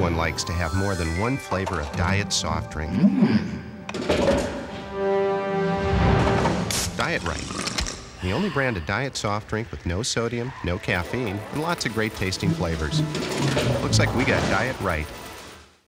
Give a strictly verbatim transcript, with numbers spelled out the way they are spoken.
Everyone likes to have more than one flavor of diet soft drink. Diet Rite, the only brand of diet soft drink with no sodium, no caffeine, and lots of great tasting flavors. Looks like we got Diet Rite.